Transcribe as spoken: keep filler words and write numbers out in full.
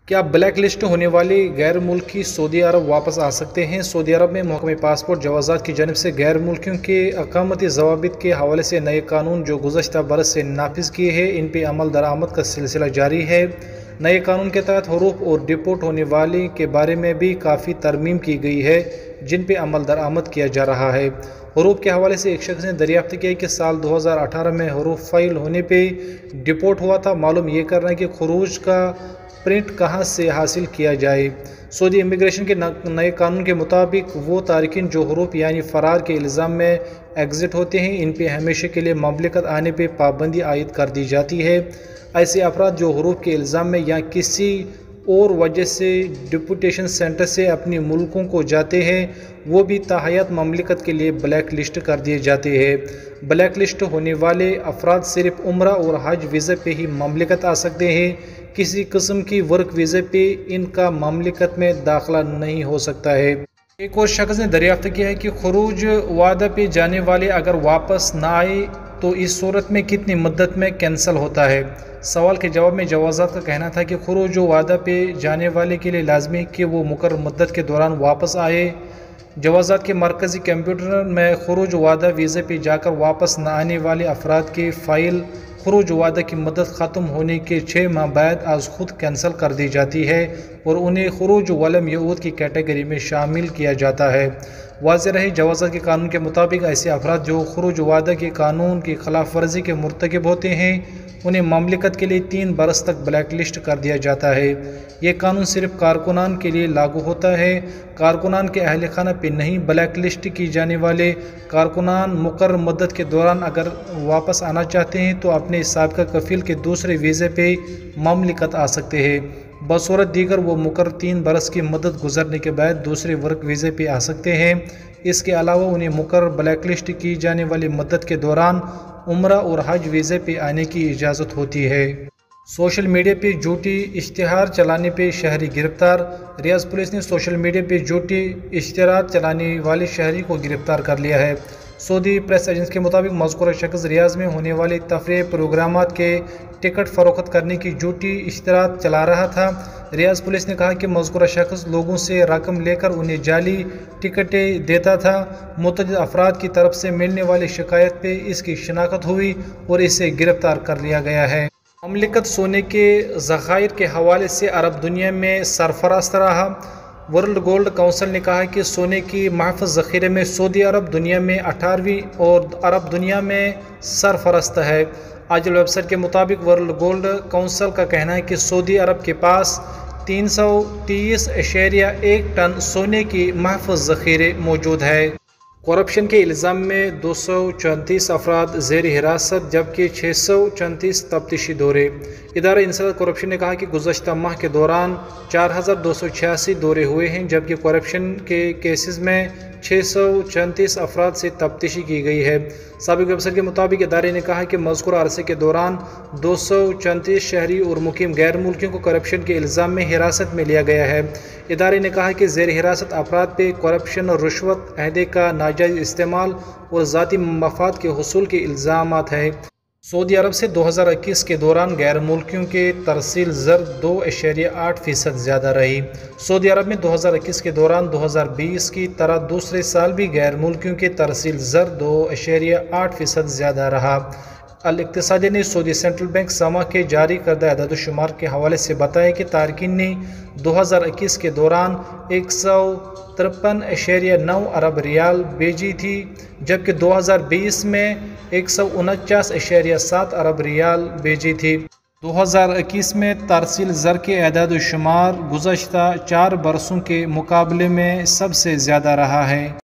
کیا black list ہونے والے غیر ملکی سعودی عرب واپس آ سکتے ہیں؟ سعودی عرب میں محکمہ پاسپورٹ جوازات کی جانب سے غیر ملکیوں کے اقامتی ضوابط کے حوالے سے نئے قانون جو گزشتہ برس سے نافذ کیے ہیں ان پہ عمل درآمد کا سلسلہ جاری ہے۔ نئے قانون کے تحت حروف اور ڈپورٹ ہونے والے کے بارے میں بھی کافی ترمیم کی گئی ہے جن پہ عمل درآمد کیا جا رہا ہے۔ حروف کے حوالے سے ایک شخص نے دریافت کیا کہ سال دو ہزار اٹھارہ میں حروف فائل ہونے پہ ڈپورٹ ہوا تھا۔ معلوم یہ کرنا ہے کہ خروج کا پرنٹ کہاں سے حاصل کیا جائے۔ سعودی امیگریشن کے نئے قانون کے مطابق وہ تارکین جو حروف یعنی فرار کے الزام میں ایگزٹ ہوتے ہیں ان پہ ہمیشہ کے لیے مملکت آنے پہ پابندی عائد کر دی جاتی ہے۔ ایسے افراد جو حروف کے الزام میں یا کسی اور وجہ سے ڈپورٹیشن سینٹر سے اپنی ملکوں کو جاتے ہیں وہ بھی تاحیات مملکت کے لیے بلیک لسٹ کر دیے جاتے ہیں۔ بلیک لسٹ ہونے والے افراد صرف عمرہ اور حج ویزے پہ ہی مملکت آ سکتے ہیں۔ کسی قسم کی ورک ویزے پہ ان کا مملکت میں داخلہ نہیں ہو سکتا ہے۔ ایک اور شخص نے دریافت کیا ہے کہ خروج وعدہ پہ جانے والے اگر واپس نہ آئے تو اس صورت میں کتنی مدت میں کینسل ہوتا ہے۔ سوال کے جواب میں جوازات کا کہنا تھا کہ خروج وعدہ پہ جانے والے کے لیے لازمی ہے کہ وہ مقرر مدت کے دوران واپس آئے۔ جوازات کے مرکزی کمپیوٹر میں خروج وعدہ ویزے پہ جا کر واپس نہ آنے والے افراد کی فائل خروج وعدہ کی مدت ختم ہونے کے چھ ماہ بعد از خود کینسل کر دی جاتی ہے اور انہیں خروج ولم یعود کی کیٹیگری میں شامل کیا جاتا ہے۔ واضح رہے جوازات کے قانون کے مطابق ایسے افراد جو خروج وعدہ کے قانون کی خلاف ورزی کے مرتکب ہوتے ہیں انہیں مملکت کے لیے تین برس تک بلیک لسٹ کر دیا جاتا ہے۔ یہ قانون صرف کارکنان کے لیے لاگو ہوتا ہے۔ کارکنان کے اہل خانہ پہ نہیں۔ بلیک لسٹ کی جانے والے کارکنان مقرر مدت کے دوران اگر واپس آنا چاہتے ہیں تو اپنے سابقہ کفیل کے دوسرے ویزے پہ مملکت آ سکتے ہیں۔ بصورت دیگر وہ مقرر تین برس کی مدت گزرنے کے بعد دوسرے ورک ویزے پہ آ سکتے ہیں۔ اس کے علاوہ انہیں مقرر بلیک لسٹ کی جانے والی مدت کے دوران عمرہ اور حج ویزے پہ آنے کی اجازت ہوتی ہے۔ سوشل میڈیا پہ جھوٹی اشتہار چلانے پہ شہری گرفتار۔ ریاض پولیس نے سوشل میڈیا پہ جھوٹی اشتہارات چلانے والے شہری کو گرفتار کر لیا ہے۔ سعودی پریس ایجنسی کے مطابق مذکورہ شخص ریاض میں ہونے والے تفریحی پروگرامات کے ٹکٹ فروخت کرنے کی جھوٹی اشتہارات چلا رہا تھا۔ ریاض پولیس نے کہا کہ مذکورہ شخص لوگوں سے رقم لے کر انہیں جعلی ٹکٹیں دیتا تھا۔ متعدد افراد کی طرف سے ملنے والی شکایت پہ اس کی شناخت ہوئی اور اسے گرفتار کر لیا گیا ہے۔ مملکت سونے کے ذخائر کے حوالے سے عرب دنیا میں سرفراست رہا۔ ورلڈ گولڈ کونسل نے کہا کہ سونے کی محفوظ ذخیرے میں سعودی عرب دنیا میں اٹھارہویں اور عرب دنیا میں سرفرست ہے۔ آجل ویب سائٹ کے مطابق ورلڈ گولڈ کونسل کا کہنا ہے کہ سعودی عرب کے پاس تین سو تیس اشاریہ ایک ٹن سونے کی محفوظ ذخیرے موجود ہے۔ کرپشن کے الزام میں دو سو چونتیس افراد زیر حراست جبکہ چھ سو چونتیس تفتیشی دورے۔ ادارہ انسداد کرپشن نے کہا کہ گزشتہ ماہ کے دوران چار ہزار دو سو چھیاسی دورے ہوئے ہیں جبکہ کرپشن کے کیسز میں چھ سو چونتیس افراد سے تفتیشی کی گئی ہے۔ سابق ویب سائٹ کے مطابق ادارے نے کہا کہ مذکورہ عرصے کے دوران دو سو چونتیس شہری اور مقیم غیر ملکیوں کو کرپشن کے الزام میں حراست میں لیا گیا ہے۔ ادارے نے کہا کہ زیر حراست افراد پہ کرپشن اور رشوت عہدے کا ناجائز استعمال اور ذاتی مفاد کے حصول کے الزامات ہیں۔ سعودی عرب سے دو ہزار اکیس کے دوران غیر ملکیوں کے ترسیل زر دو اشاریہ آٹھ فیصد زیادہ رہی۔ سعودی عرب میں دو ہزار اکیس کے دوران دو ہزار بیس کی طرح دوسرے سال بھی غیر ملکیوں کے ترسیل زر دو اشاریہ آٹھ فیصد زیادہ رہا۔ الاقتصادیہ نے سعودی سینٹرل بینک سما کے جاری کردہ اعداد و شمار کے حوالے سے بتایا کہ تارکین نے دو ہزار اکیس کے دوران ایک سو ترپن اشاریہ نو ارب ریال بھیجی تھی جبکہ دو ہزار بیس میں ایک سو انچاس اشاریہ سات ارب ریال بھیجی تھی۔ دو ہزار اکیس میں ترسیل زر کے اعداد و شمار گزشتہ چار برسوں کے مقابلے میں سب سے زیادہ رہا ہے۔